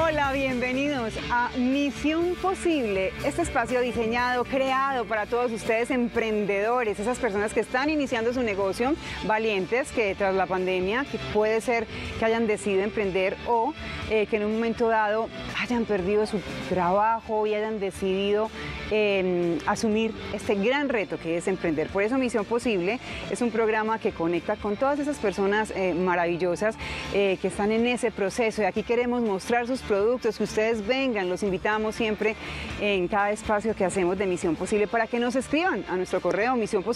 Hola, bienvenidos a Misión Posible, este espacio diseñado, creado para todos ustedes emprendedores, esas personas que están iniciando su negocio, valientes, que tras la pandemia, que puede ser que hayan decidido emprender o que en un momento dado hayan perdido su trabajo y hayan decidido asumir este gran reto que es emprender. Por eso Misión Posible es un programa que conecta con todas esas personas maravillosas que están en ese proceso, y aquí queremos mostrar sus productos, que ustedes vengan, los invitamos siempre en cada espacio que hacemos de Misión Posible para que nos escriban a nuestro correo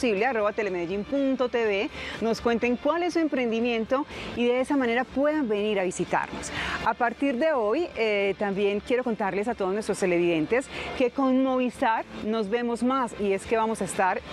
misionposible@telemedellin.tv, nos cuenten cuál es su emprendimiento y de esa manera puedan venir a visitarnos. A partir de hoy también quiero contarles a todos nuestros televidentes que con Movistar nos vemos más, y es que vamos a estar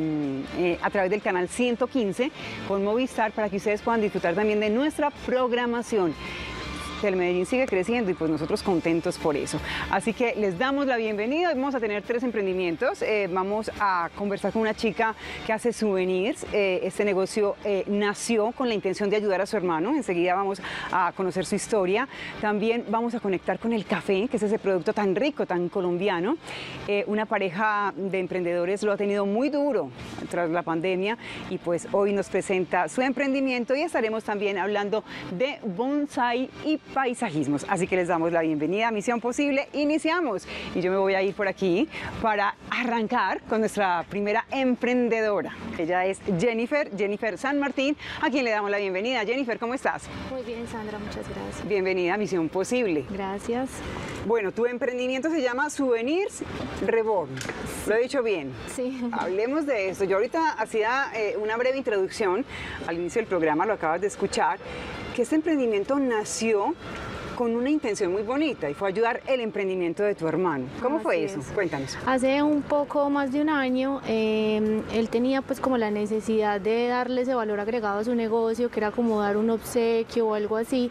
a través del canal 115 con Movistar para que ustedes puedan disfrutar también de nuestra programación. Telemedellín sigue creciendo y pues nosotros contentos por eso. Así que les damos la bienvenida. Vamos a tener 3 emprendimientos. Vamos a conversar con una chica que hace souvenirs. Este negocio nació con la intención de ayudar a su hermano. Enseguida vamos a conocer su historia. También vamos a conectar con el café, que es ese producto tan rico, tan colombiano. Una pareja de emprendedores lo ha tenido muy duro tras la pandemia y pues hoy nos presenta su emprendimiento, y estaremos también hablando de bonsai y paisajismos. Así que les damos la bienvenida a Misión Posible. Iniciamos y yo me voy a ir por aquí para arrancar con nuestra primera emprendedora. Ella es Jennifer San Martín, a quien le damos la bienvenida. Jennifer, ¿cómo estás? Muy bien, Sandra, muchas gracias. Bienvenida a Misión Posible. Gracias. Bueno, tu emprendimiento se llama Souvenirs Reborn. ¿Lo he dicho bien? Sí. Hablemos de eso. Yo ahorita hacía una breve introducción al inicio del programa, lo acabas de escuchar, que este emprendimiento nació con una intención muy bonita y fue ayudar el emprendimiento de tu hermano. ¿Cómo fue eso? Cuéntanos. Hace un poco más de un año, él tenía pues como la necesidad de darle ese valor agregado a su negocio, que era como dar un obsequio o algo así,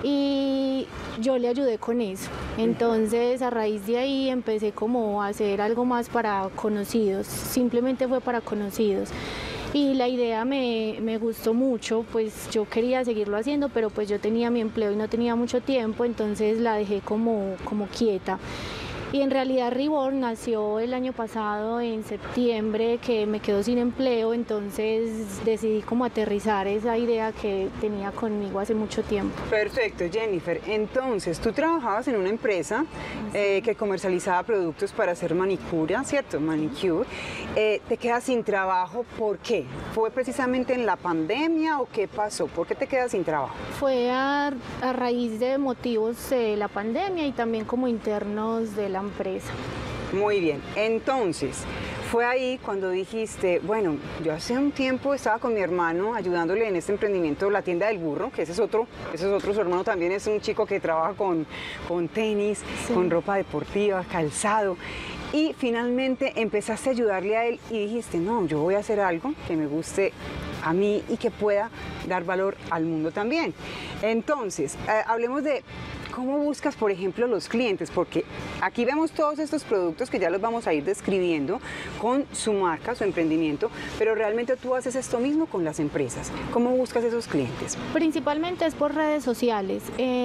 y yo le ayudé con eso. Entonces, a raíz de ahí empecé como a hacer algo más para conocidos, simplemente fue para conocidos. Y la idea me gustó mucho, pues yo quería seguirlo haciendo, pero pues yo tenía mi empleo y no tenía mucho tiempo, entonces la dejé como quieta. Y en realidad Reborn nació el año pasado, en septiembre, que me quedo sin empleo, entonces decidí como aterrizar esa idea que tenía conmigo hace mucho tiempo. Perfecto, Jennifer. Entonces, tú trabajabas en una empresa que comercializaba productos para hacer manicura, ¿cierto? Manicure. Te quedas sin trabajo, ¿por qué? ¿Fue precisamente en la pandemia o qué pasó? ¿Por qué te quedas sin trabajo? Fue a raíz de motivos de la pandemia y también como internos de la empresa. Muy bien, entonces fue ahí cuando dijiste, bueno, yo hace un tiempo estaba con mi hermano ayudándole en este emprendimiento, la tienda del burro, que ese es otro, su hermano también es un chico que trabaja con tenis, sí, con ropa deportiva, calzado, y finalmente empezaste a ayudarle a él y dijiste, no, yo voy a hacer algo que me guste a mí y que pueda dar valor al mundo también. Entonces, hablemos de cómo buscas, por ejemplo, los clientes, porque aquí vemos todos estos productos que ya los vamos a ir describiendo con su marca, su emprendimiento, pero realmente tú haces esto mismo con las empresas. ¿Cómo buscas esos clientes? Principalmente es por redes sociales.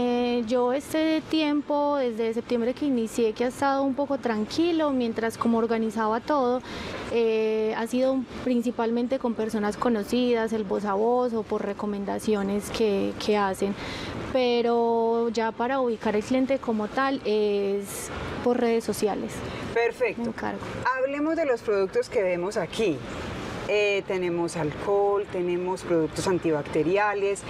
Yo este tiempo, desde septiembre que inicié, que ha estado un poco tranquilo, mientras como organizaba todo, ha sido principalmente con personas conocidas, el voz a voz o por recomendaciones que hacen. Pero ya para ubicar el cliente como tal es por redes sociales. Perfecto. Hablemos de los productos que vemos aquí. Tenemos alcohol, tenemos productos antibacteriales,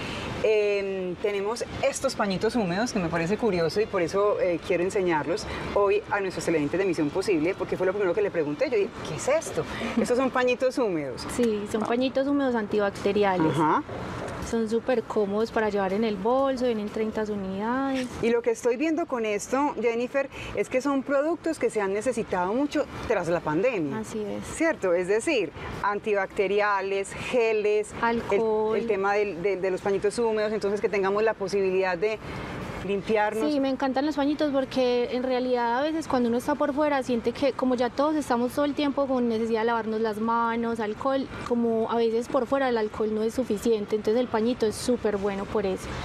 tenemos estos pañitos húmedos que me parece curioso y por eso quiero enseñarlos hoy a nuestros televidentes de Misión Posible, porque fue lo primero que le pregunté. Yo dije, ¿qué es esto? Estos son pañitos húmedos. Sí, son pañitos húmedos antibacteriales. Ajá. Son súper cómodos para llevar en el bolso, vienen 30 unidades. Y lo que estoy viendo con esto, Jennifer, es que son productos que se han necesitado mucho tras la pandemia. Así es. ¿Cierto? Es decir, antibacteriales, geles, alcohol. El tema de los pañitos húmedos, entonces que tengamos la posibilidad de limpiarnos. Sí, me encantan los pañitos porque en realidad a veces cuando uno está por fuera siente que como ya todos estamos todo el tiempo con necesidad de lavarnos las manos, alcohol, como a veces por fuera el alcohol no es suficiente, entonces el pañito es súper bueno por eso.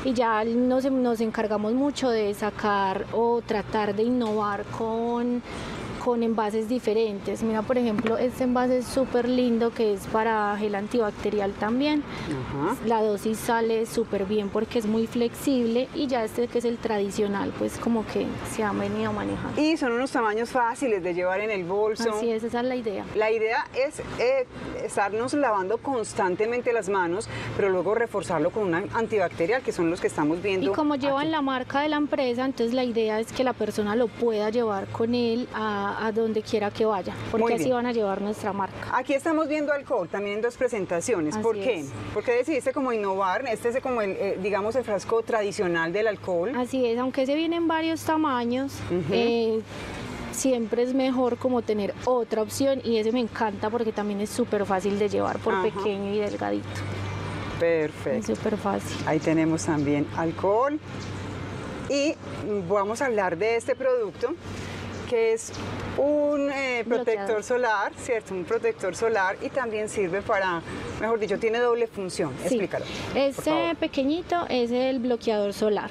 y ya nos encargamos mucho de sacar o tratar de innovar con envases diferentes. Mira, por ejemplo, este envase es súper lindo, que es para gel antibacterial también. La dosis sale súper bien porque es muy flexible, y ya este, que es el tradicional, pues como que se ha venido manejando. Y son unos tamaños fáciles de llevar en el bolso. Así es, esa es la idea. La idea es estarnos lavando constantemente las manos, pero luego reforzarlo con un antibacterial, que son los que estamos viendo. Y como llevan aquí la marca de la empresa, entonces la idea es que la persona lo pueda llevar con él a donde quiera que vaya, porque así van a llevar nuestra marca. Aquí estamos viendo alcohol también en dos presentaciones. Así ¿Por qué? es. ¿Por qué decidiste como innovar? Este es como digamos, el frasco tradicional del alcohol. Así es, aunque se vienen varios tamaños, siempre es mejor como tener otra opción, y ese me encanta porque también es súper fácil de llevar por pequeño y delgadito. Perfecto. Es súper fácil. Ahí tenemos también alcohol, y vamos a hablar de este producto, que es un protector solar, ¿cierto? Un protector solar, y también sirve para, mejor dicho, tiene doble función. Sí. Explícalo. Este pequeñito es el bloqueador solar.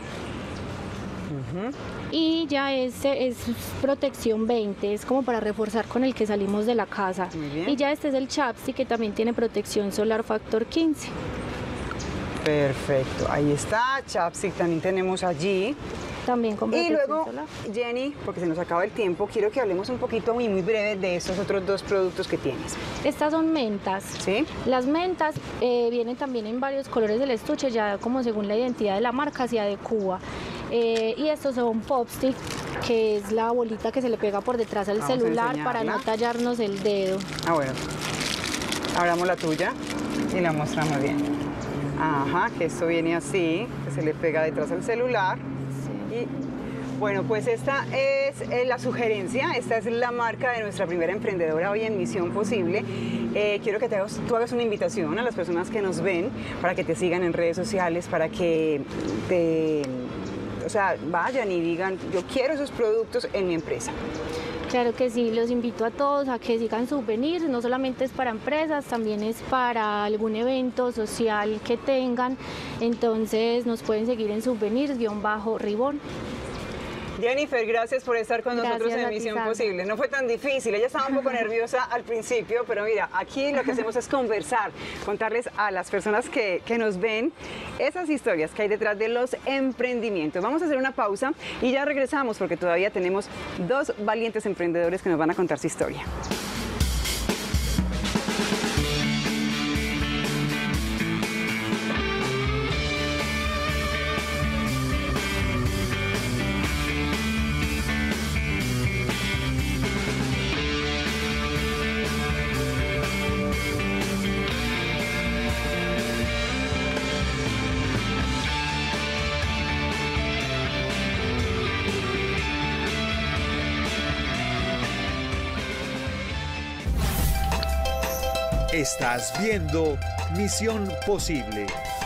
Y ya este es protección 20, es como para reforzar con el que salimos de la casa. Muy bien. Y ya este es el chapstick, que también tiene protección solar factor 15. Perfecto, ahí está. Chapstick también tenemos allí. También con Y protección luego, solar. Jenny, porque se nos acaba el tiempo, quiero que hablemos un poquito y muy breve de estos otros dos productos que tienes. Estas son mentas. ¿Sí? Las mentas vienen también en varios colores del estuche, ya como según la identidad de la marca se adecúa. Y estos son Popstick, que es la bolita que se le pega por detrás al Vamos a celular para no enseñarla. tallarnos el dedo. Ah, bueno. Abramos la tuya y la mostramos bien. Ajá, que esto viene así, que se le pega detrás al celular. Y bueno, pues esta es la sugerencia, esta es la marca de nuestra primera emprendedora hoy en Misión Posible. Quiero que tú hagas una invitación a las personas que nos ven para que te sigan en redes sociales, para que vayan y digan, yo quiero esos productos en mi empresa. Claro que sí, los invito a todos a que sigan Souvenir, no solamente es para empresas, también es para algún evento social que tengan, entonces nos pueden seguir en Souvenir_Ribón. Jennifer, gracias por estar con nosotros en Misión Posible. No fue tan difícil, ella estaba un poco nerviosa al principio, pero mira, aquí lo que hacemos es conversar, contarles a las personas que nos ven esas historias que hay detrás de los emprendimientos. Vamos a hacer una pausa y ya regresamos porque todavía tenemos dos valientes emprendedores que nos van a contar su historia. Estás viendo Misión Posible.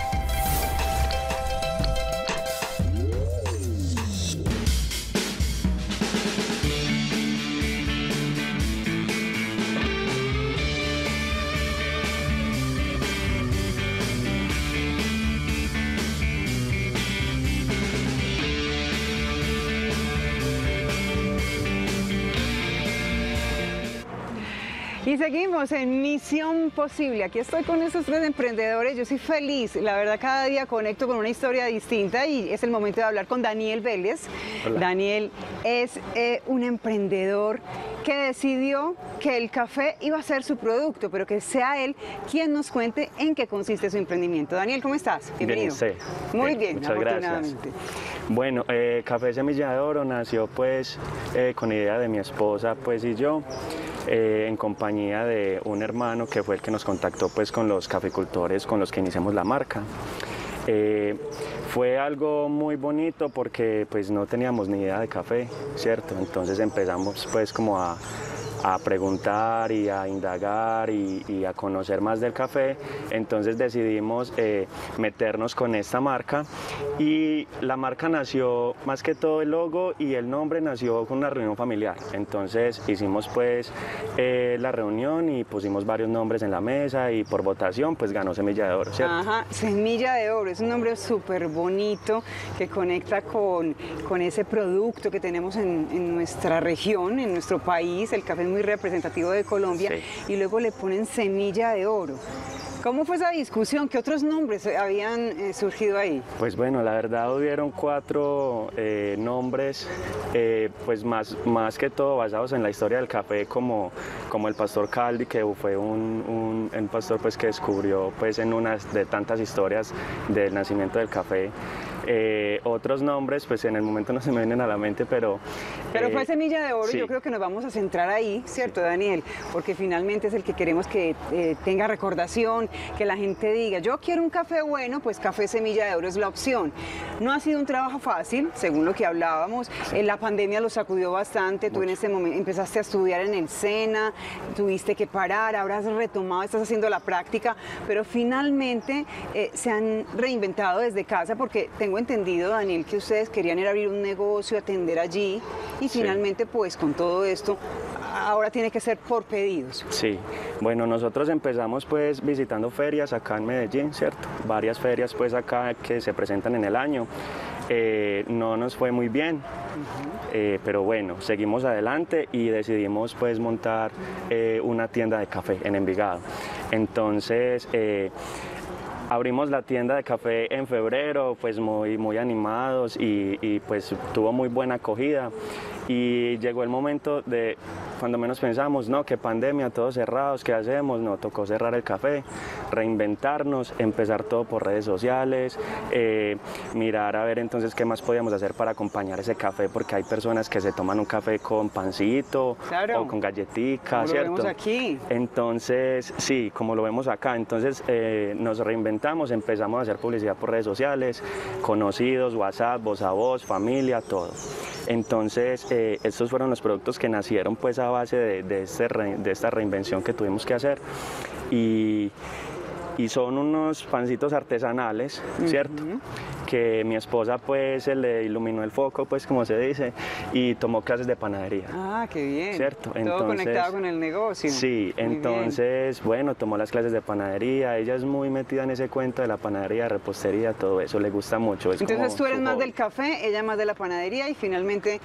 Y seguimos en Misión Posible. Aquí estoy con estos tres emprendedores. Yo soy feliz. La verdad, cada día conecto con una historia distinta y es el momento de hablar con Daniel Vélez. Hola. Daniel es un emprendedor que decidió que el café iba a ser su producto, pero que sea él quien nos cuente en qué consiste su emprendimiento. Daniel, ¿cómo estás? Bienvenido. Bien, sí. Muy bien, muchas gracias. Bueno, Café Semilla de Oro nació pues con idea de mi esposa pues y yo. En compañía de un hermano que fue el que nos contactó pues con los caficultores con los que iniciamos la marca. Fue algo muy bonito porque pues no teníamos ni idea de café, ¿cierto? Entonces empezamos pues como a a preguntar y a indagar y a conocer más del café, entonces decidimos meternos con esta marca, y la marca nació, más que todo el logo y el nombre nació con una reunión familiar. Entonces hicimos pues la reunión y pusimos varios nombres en la mesa, y por votación pues ganó Semilla de Oro, ¿cierto? Ajá, Semilla de Oro, es un nombre súper bonito que conecta con ese producto que tenemos en nuestra región, en nuestro país. El café es muy representativo de Colombia, sí. Y luego le ponen Semilla de Oro. ¿Cómo fue esa discusión? ¿Qué otros nombres habían surgido ahí? Pues bueno, la verdad hubieron 4 nombres, pues más que todo basados en la historia del café, como el pastor Caldi, que fue un pastor pues que descubrió pues en una de tantas historias del nacimiento del café. Otros nombres, pues en el momento no se me vienen a la mente, pero fue Semilla de Oro, sí. Yo creo que nos vamos a centrar ahí, ¿cierto, sí. Daniel? Porque finalmente es el que queremos que tenga recordación, que la gente diga, yo quiero un café bueno, pues Café Semilla de Oro es la opción. No ha sido un trabajo fácil, según lo que hablábamos, sí. La pandemia lo sacudió bastante, tú en ese momento empezaste a estudiar en el SENA, tuviste que parar, ahora has retomado, estás haciendo la práctica, pero finalmente se han reinventado desde casa, porque tengo entendido, Daniel, que ustedes querían ir a abrir un negocio, atender allí, y finalmente pues con todo esto ahora tiene que ser por pedidos. Sí, bueno, nosotros empezamos pues visitando ferias acá en Medellín, ¿cierto? Varias ferias pues acá que se presentan en el año. No nos fue muy bien, pero bueno, seguimos adelante y decidimos pues montar una tienda de café en Envigado. Entonces, abrimos la tienda de café en febrero, pues muy animados, y pues tuvo muy buena acogida, y llegó el momento de, cuando menos pensamos, no, qué pandemia, todos cerrados, ¿qué hacemos? No, tocó cerrar el café, reinventarnos, empezar todo por redes sociales, mirar a ver entonces qué más podíamos hacer para acompañar ese café, porque hay personas que se toman un café con pancito, claro, o con galletica, como ¿cierto? Lo vemos aquí. Entonces, sí, como lo vemos acá, entonces nos reinventamos, empezamos a hacer publicidad por redes sociales, conocidos, WhatsApp, voz a voz, familia, todo. Entonces, estos fueron los productos que nacieron pues a base de esta reinvención que tuvimos que hacer, y son unos pancitos artesanales, ¿cierto? Que mi esposa pues se le iluminó el foco, pues como se dice, y tomó clases de panadería. Ah, qué bien. ¿Cierto? Todo entonces, conectado con el negocio. Sí, muy entonces, bien. Bueno, tomó las clases de panadería, ella es muy metida en ese cuento de la panadería, repostería, todo eso, le gusta mucho. Entonces tú eres más del café, ella más de la panadería, y finalmente,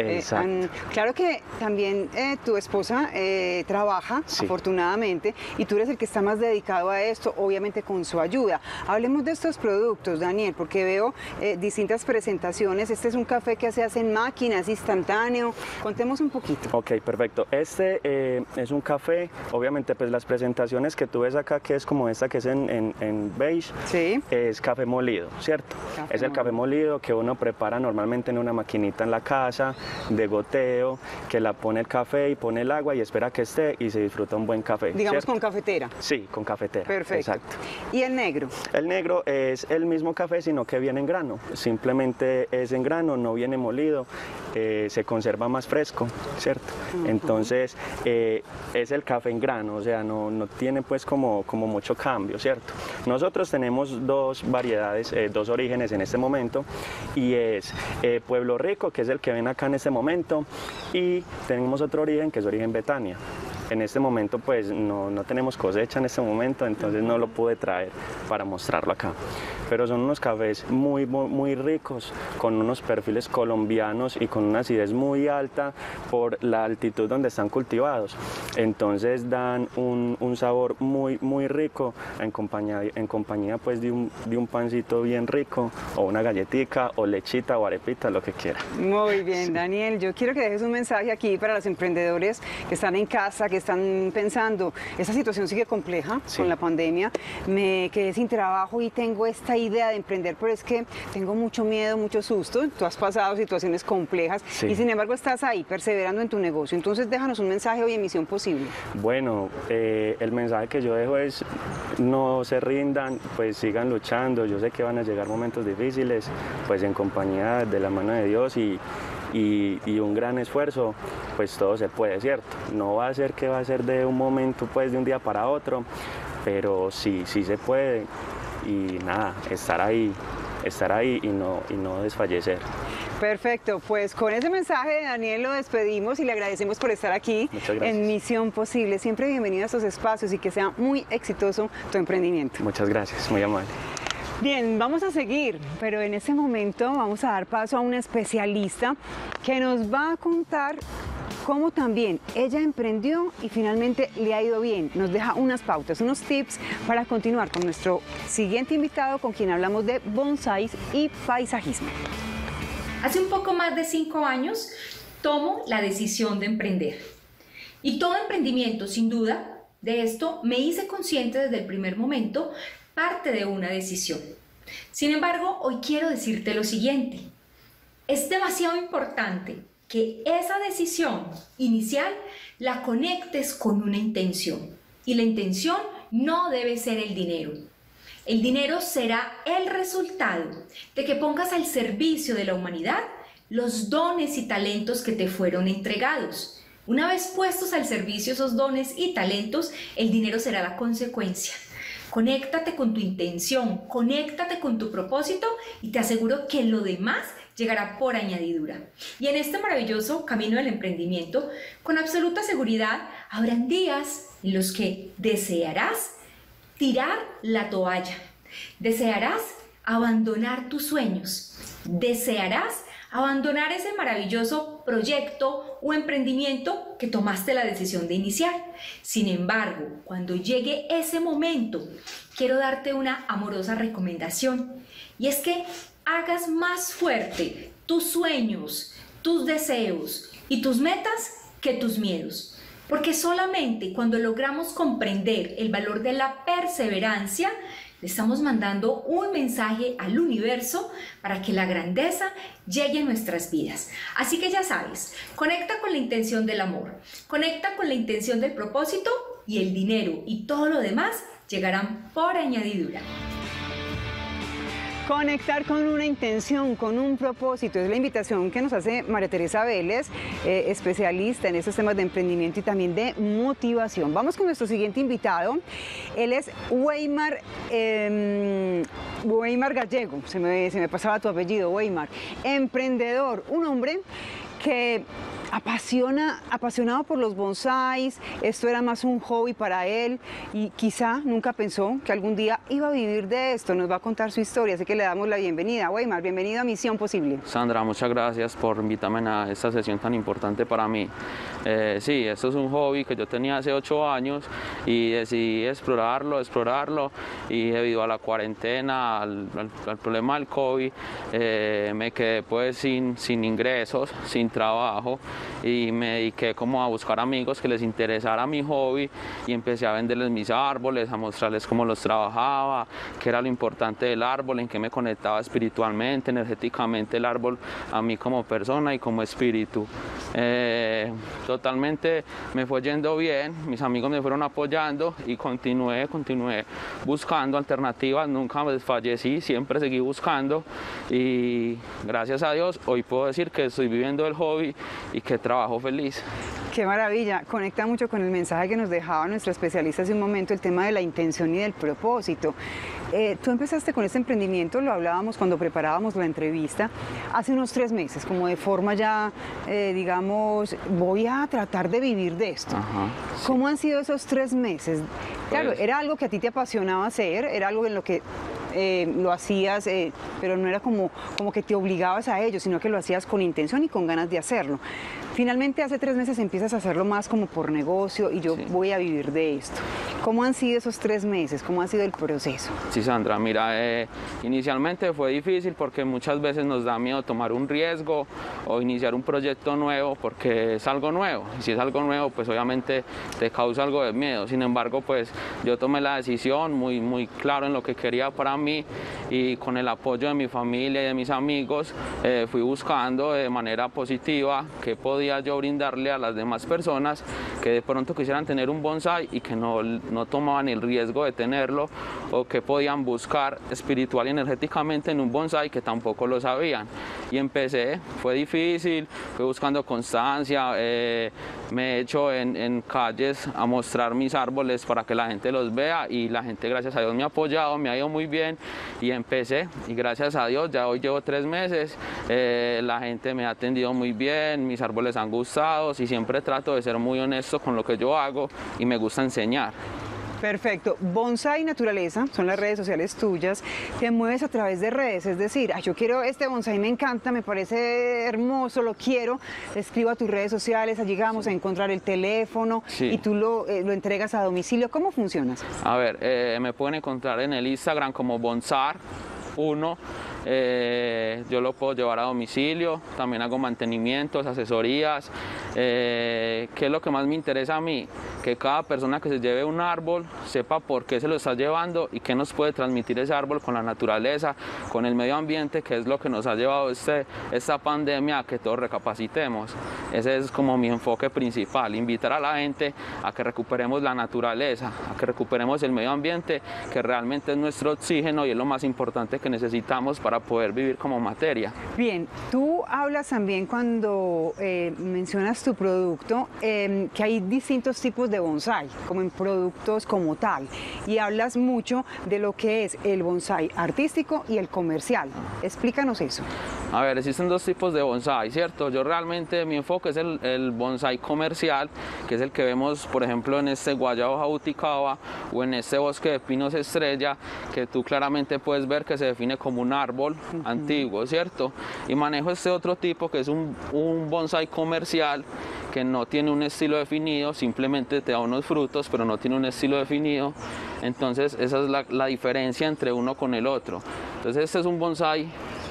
claro que también tu esposa trabaja, sí, afortunadamente, y tú eres el que está más dedicado a esto, obviamente con su ayuda. Hablemos de estos productos, Daniel, porque veo distintas presentaciones. Este es un café que se hace en máquina, es instantáneo. Contemos un poquito. Ok, perfecto. Este es un café, obviamente pues las presentaciones que tú ves acá, que es como esta que es en beige, sí, es café molido, ¿cierto? Es el café molido que uno prepara normalmente en una maquinita en la casa, de goteo, que la pone el café y pone el agua y espera que esté y se disfruta un buen café. Digamos, ¿cierto? Con cafetera. Sí, con cafetera. Perfecto. Exacto. ¿Y el negro? El negro es el mismo café, sino que viene en grano. Simplemente es en grano, no viene molido, se conserva más fresco, ¿cierto? Entonces es el café en grano, o sea, no tiene pues como mucho cambio, ¿cierto? Nosotros tenemos 2 variedades, 2 orígenes en este momento, y es Pueblo Rico, que es el que ven acá en este momento, y tenemos otro origen que es origen Betania. En este momento pues no tenemos cosecha en este momento, entonces no lo pude traer para mostrarlo acá. Pero son unos cafés muy ricos, con unos perfiles colombianos y con una acidez muy alta por la altitud donde están cultivados. Entonces dan un sabor muy rico en compañía pues de un pancito bien rico, o una galletica, o lechita, o arepita, lo que quiera. Muy bien, sí. Daniel, yo quiero que dejes un mensaje aquí para los emprendedores que están en casa, que están pensando, esta situación sigue compleja, sí, con la pandemia, me quedé sin trabajo y tengo esta idea de emprender, pero es que tengo mucho miedo, mucho susto. Tú has pasado situaciones complejas, sí, y sin embargo estás ahí perseverando en tu negocio. Entonces déjanos un mensaje hoy en Misión Posible. Bueno, el mensaje que yo dejo es: no se rindan, pues sigan luchando. Yo sé que van a llegar momentos difíciles, pues en compañía de la mano de Dios, y y un gran esfuerzo, pues todo se puede, ¿cierto? No va a ser que va a ser de un momento, pues de un día para otro, pero sí se puede y nada, estar ahí y no desfallecer. Perfecto, pues con ese mensaje de Daniel lo despedimos y le agradecemos por estar aquí en Misión Posible. Siempre bienvenido a estos espacios y que sea muy exitoso tu emprendimiento. Muchas gracias, muy amable. Bien, vamos a seguir, pero en este momento vamos a dar paso a una especialista que nos va a contar cómo también ella emprendió y finalmente le ha ido bien. Nos deja unas pautas, unos tips para continuar con nuestro siguiente invitado, con quien hablamos de bonsáis y paisajismo. Hace un poco más de 5 años tomo la decisión de emprender. Y todo emprendimiento, sin duda, de esto me hice consciente desde el primer momento, parte de una decisión. Sin embargo, hoy quiero decirte lo siguiente. Es demasiado importante que esa decisión inicial la conectes con una intención. Y la intención no debe ser el dinero. El dinero será el resultado de que pongas al servicio de la humanidad los dones y talentos que te fueron entregados. Una vez puestos al servicio esos dones y talentos, el dinero será la consecuencia. Conéctate con tu intención, conéctate con tu propósito y te aseguro que lo demás llegará por añadidura. Y en este maravilloso camino del emprendimiento, con absoluta seguridad, habrán días en los que desearás tirar la toalla, desearás abandonar tus sueños, desearás abandonar ese maravilloso proyecto o emprendimiento que tomaste la decisión de iniciar. Sin embargo, cuando llegue ese momento, quiero darte una amorosa recomendación, y es que hagas más fuerte tus sueños, tus deseos y tus metas que tus miedos. Porque solamente cuando logramos comprender el valor de la perseverancia, le estamos mandando un mensaje al universo para que la grandeza llegue a nuestras vidas. Así que ya sabes, conecta con la intención del amor, conecta con la intención del propósito y el dinero y todo lo demás llegarán por añadidura. Conectar con una intención, con un propósito, es la invitación que nos hace María Teresa Vélez, especialista en estos temas de emprendimiento y también de motivación. Vamos con nuestro siguiente invitado. Él es Weimar Gallego, se me pasaba tu apellido, Weimar. Emprendedor, un hombre que apasionado por los bonsáis. Esto era más un hobby para él y quizá nunca pensó que algún día iba a vivir de esto. Nos va a contar su historia, así que le damos la bienvenida. Weimar, bienvenido a Misión Posible. Sandra, muchas gracias por invitarme a esta sesión tan importante para mí. Sí, esto es un hobby que yo tenía hace 8 años y decidí explorarlo y debido a la cuarentena, al problema del COVID, me quedé pues sin ingresos, sin trabajo, y me dediqué como a buscar amigos que les interesara mi hobby y empecé a venderles mis árboles, a mostrarles cómo los trabajaba, qué era lo importante del árbol, en qué me conectaba espiritualmente, energéticamente el árbol a mí como persona y como espíritu. Totalmente me fue yendo bien, mis amigos me fueron apoyando y continué buscando alternativas, nunca desfallecí, siempre seguí buscando y gracias a Dios hoy puedo decir que estoy viviendo el hobby y que trabajo feliz. Qué maravilla, conecta mucho con el mensaje que nos dejaba nuestra especialista hace un momento, el tema de la intención y del propósito. Tú empezaste con este emprendimiento, lo hablábamos cuando preparábamos la entrevista, hace unos 3 meses, como de forma ya, digamos, voy a tratar de vivir de esto. Ajá, sí. ¿Cómo han sido esos 3 meses? Claro, Pues, era algo que a ti te apasionaba hacer, era algo en lo que lo hacías, pero no era como que te obligabas a ello, sino que lo hacías con intención y con ganas de hacerlo. Finalmente hace 3 meses empiezas a hacerlo más como por negocio y yo voy a vivir de esto. ¿Cómo han sido esos 3 meses? ¿Cómo ha sido el proceso? Sí, Sandra, mira, inicialmente fue difícil porque muchas veces nos da miedo tomar un riesgo o iniciar un proyecto nuevo porque es algo nuevo. Y si es algo nuevo, pues obviamente te causa algo de miedo. Sin embargo, pues yo tomé la decisión muy claro en lo que quería para mí y con el apoyo de mi familia y de mis amigos fui buscando de manera positiva qué podía yo brindarle a las demás personas que de pronto quisieran tener un bonsái y que no tomaban el riesgo de tenerlo o que podían buscar espiritual y energéticamente en un bonsái que tampoco lo sabían. y empecé. Fue difícil, fui buscando constancia, me he hecho en calles a mostrar mis árboles para que la gente los vea y la gente, gracias a Dios, me ha apoyado, me ha ido muy bien y empecé, y gracias a Dios ya hoy llevo 3 meses, la gente me ha atendido muy bien, mis árboles han gustado y siempre trato de ser muy honesto con lo que yo hago y me gusta enseñar. Perfecto. Bonsai Naturaleza son las redes sociales tuyas. Te mueves a través de redes, es decir, yo quiero este bonsai, me encanta, me parece hermoso, lo quiero. Te escribo a tus redes sociales, allí vamos a encontrar el teléfono y tú lo entregas a domicilio. ¿Cómo funcionas? A ver, me pueden encontrar en el Instagram como Bonsar1. Yo lo puedo llevar a domicilio, también hago mantenimientos, asesorías. ¿Qué es lo que más me interesa a mí? Que cada persona que se lleve un árbol sepa por qué se lo está llevando y qué nos puede transmitir ese árbol con la naturaleza, con el medio ambiente, que es lo que nos ha llevado esta pandemia a que todos recapacitemos. Ese es como mi enfoque principal, invitar a la gente a que recuperemos la naturaleza, a que recuperemos el medio ambiente, que realmente es nuestro oxígeno y es lo más importante que necesitamos para poder vivir como materia. Bien, tú hablas también cuando mencionas tu producto que hay distintos tipos de bonsai, como en productos como tal, y hablas mucho de lo que es el bonsai artístico y el comercial. Explícanos eso. A ver, existen 2 tipos de bonsai, ¿cierto? Yo realmente, mi enfoque es el bonsai comercial, que es el que vemos, por ejemplo, en este guayabo jabuticaba o en este bosque de pinos estrella, que tú claramente puedes ver que se define como un árbol antiguo, ¿cierto? Y manejo este otro tipo que es un bonsai comercial que no tiene un estilo definido, simplemente te da unos frutos, pero no tiene un estilo definido. Entonces esa es la diferencia entre uno con el otro. Entonces este es un bonsai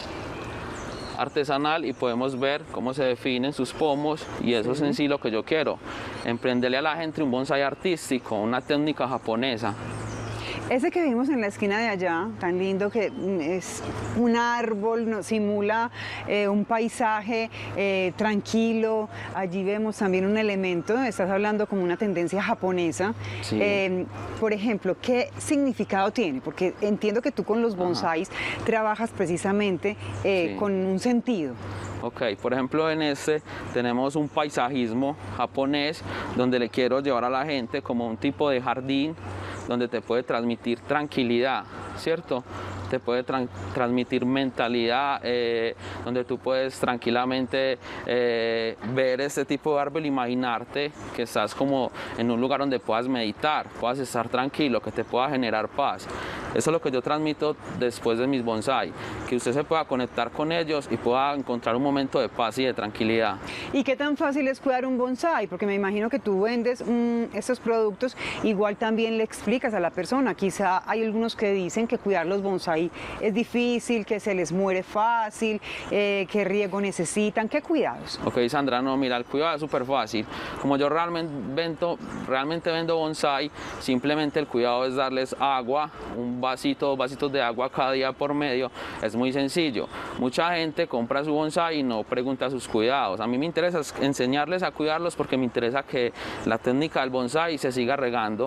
artesanal y podemos ver cómo se definen sus pomos, y eso es en sí lo que yo quiero, emprenderle a la gente un bonsai artístico, una técnica japonesa. Ese que vimos en la esquina de allá, tan lindo, que es un árbol, simula un paisaje tranquilo. Allí vemos también un elemento, estás hablando como una tendencia japonesa. Sí. Por ejemplo, ¿qué significado tiene? Porque entiendo que tú con los bonsáis trabajas precisamente con un sentido. Ok, por ejemplo en este tenemos un paisajismo japonés donde le quiero llevar a la gente como un tipo de jardín donde te puede transmitir tranquilidad, ¿cierto? Te puede transmitir mentalidad, donde tú puedes tranquilamente ver este tipo de árbol, imaginarte que estás como en un lugar donde puedas meditar, puedas estar tranquilo, que te pueda generar paz. Eso es lo que yo transmito después de mis bonsai, que usted se pueda conectar con ellos y pueda encontrar un momento de paz y de tranquilidad. ¿Y qué tan fácil es cuidar un bonsai? Porque me imagino que tú vendes estos productos, igual también le explicas a la persona. Quizá hay algunos que dicen que cuidar los bonsai es difícil, que se les muere fácil, qué riego necesitan, qué cuidados. Ok, Sandra, no, mira, el cuidado es súper fácil. Como yo realmente vendo bonsai, simplemente el cuidado es darles agua, un vasito, 2 vasitos de agua cada día por medio. Es muy sencillo. Mucha gente compra su bonsai y no pregunta sus cuidados. A mí me interesa enseñarles a cuidarlos porque me interesa que la técnica del bonsai se siga regando.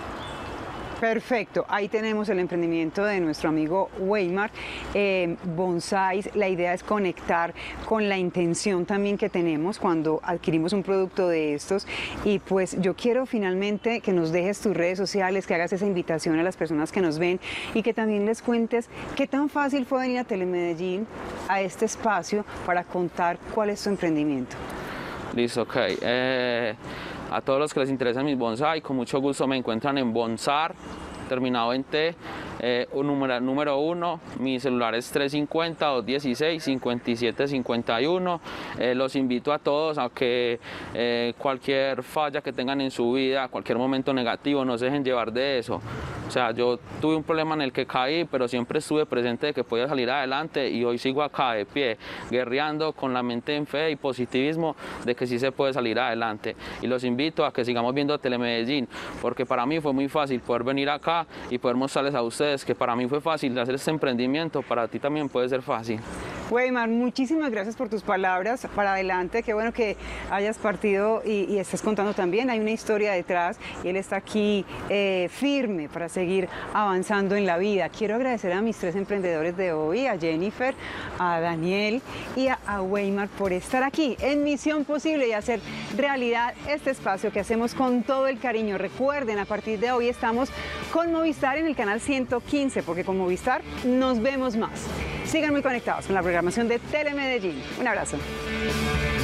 Perfecto, ahí tenemos el emprendimiento de nuestro amigo Weimar, bonsáis. La idea es conectar con la intención también que tenemos cuando adquirimos un producto de estos, y pues yo quiero finalmente que nos dejes tus redes sociales, que hagas esa invitación a las personas que nos ven y que también les cuentes qué tan fácil fue venir a Telemedellín, a este espacio, para contar cuál es tu emprendimiento. Listo, ok. A todos los que les interesan mis bonsai, con mucho gusto me encuentran en Bonsar, terminado en T, número 1, mi celular es 350-216-5751. Los invito a todos a que cualquier falla que tengan en su vida, cualquier momento negativo, no se dejen llevar de eso. O sea, yo tuve un problema en el que caí, pero siempre estuve presente de que podía salir adelante, y hoy sigo acá de pie, guerreando con la mente en fe y positivismo de que sí se puede salir adelante. Y los invito a que sigamos viendo Telemedellín, porque para mí fue muy fácil poder venir acá y poder mostrarles a ustedes que para mí fue fácil hacer este emprendimiento, para ti también puede ser fácil. Weimar, muchísimas gracias por tus palabras. Para adelante, qué bueno que hayas partido y estés contando también. Hay una historia detrás y él está aquí firme para seguir avanzando en la vida. Quiero agradecer a mis 3 emprendedores de hoy, a Jennifer, a Daniel y a Weimar por estar aquí en Misión Posible y hacer realidad este espacio que hacemos con todo el cariño. Recuerden, a partir de hoy estamos con Movistar en el canal 115, porque con Movistar nos vemos más. Sigan muy conectados con la programación de Telemedellín. Un abrazo.